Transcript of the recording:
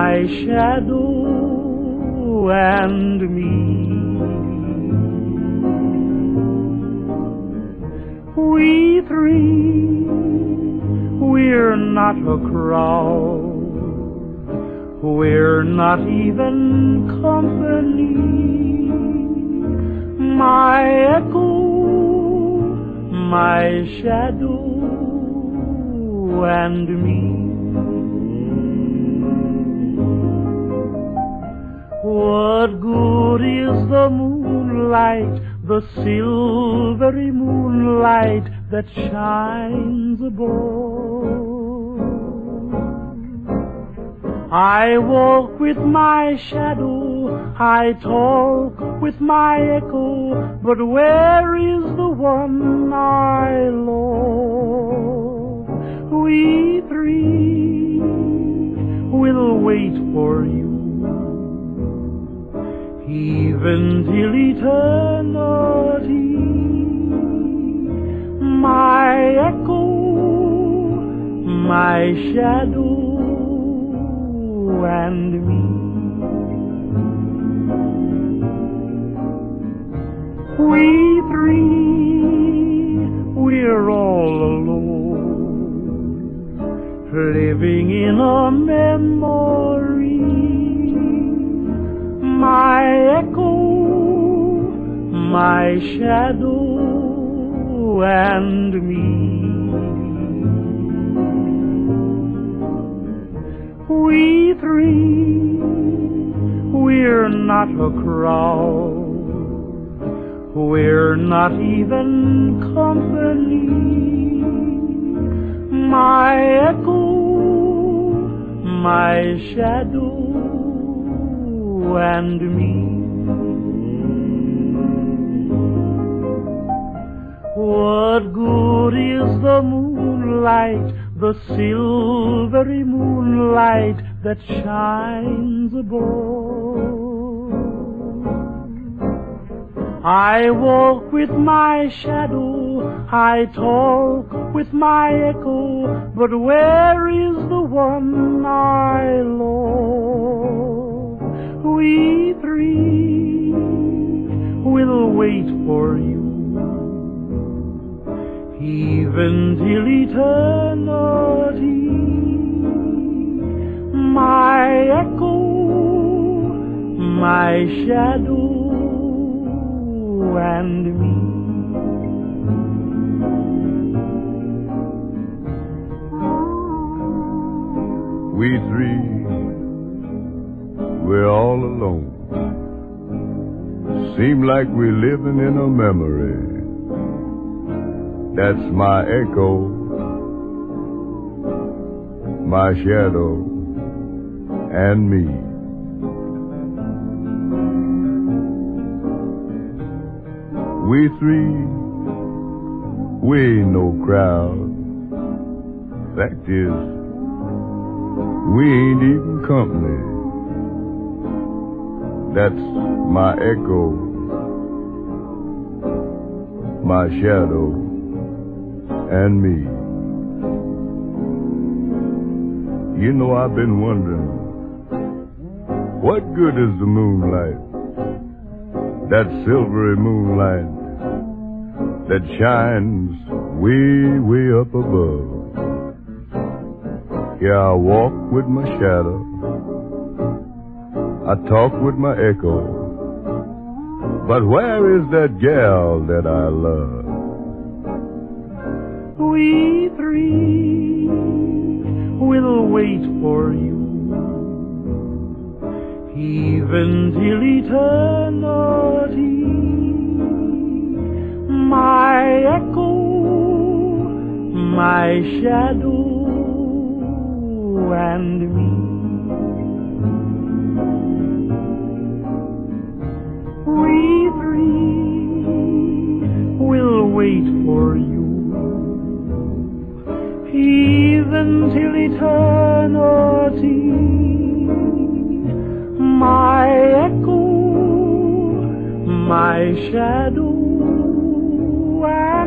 my shadow and me. We three, we're not a crowd, we're not even company. My echo, my shadow and me. What good is the moonlight, the silvery moonlight that shines above? I walk with my shadow, I talk with my echo, but where is the one I love? We three will wait for you, even till eternity. My echo, my shadow and me. We three, we're all alone, living in a memory. My echo, my shadow and me. We three, we're not a crowd, we're not even company. My echo, my shadow and me. What good is the moonlight, the silvery moonlight that shines above? I walk with my shadow, I talk with my echo, but where is the one I love? We three will wait for you, even till eternity. My echo, my shadow and me. We three, we're all alone. Seem like we're living in a memory. That's my echo, my shadow, and me. We three, we ain't no crowd. Fact is, we ain't even company. That's my echo, my shadow, and me. You know, I've been wondering, what good is the moonlight, that silvery moonlight that shines way, way up above? Yeah, I walk with my shadow, I talk with my echo, but where is that gal that I love? We three will wait for you, even till eternity. My echo, my shadow and me. We three will wait for you, even till eternity. My echo, my shadow